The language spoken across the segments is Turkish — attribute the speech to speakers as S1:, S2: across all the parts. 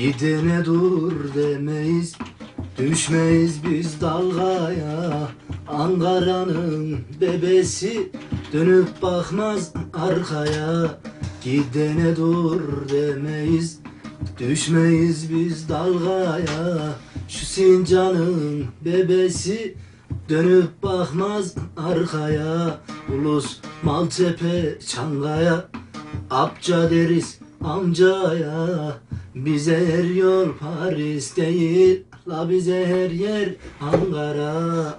S1: Gidene dur demeyiz, düşmeyiz biz dalgaya. Ankara'nın bebesi dönüp bakmaz arkaya. Gidene dur demeyiz, düşmeyiz biz dalgaya. Şu Sincan'ın bebesi dönüp bakmaz arkaya. Ulus Maltepe Çankaya, apça deriz amcaya. Bize her yol Paris değil, la bize her yer Ankara.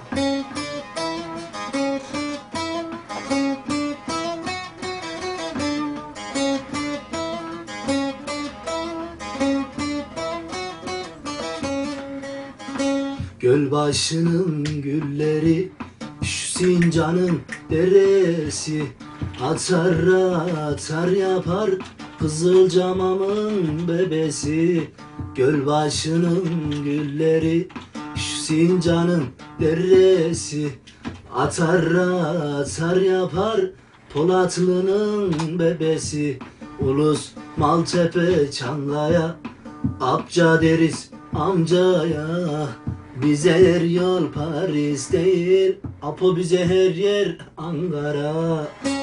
S1: Gölbaşının gülleri, şu Sincan'ın deresi, atar atar yapar Kızılcamamın bebesi. Gölbaşının gülleri, şu Sincan'ın deresi, atar atar yapar Polatlı'nın bebesi. Ulus Maltepe Çankaya, apça deriz amcaya. Bize her yol Paris değil, Apo bize her yer Ankara.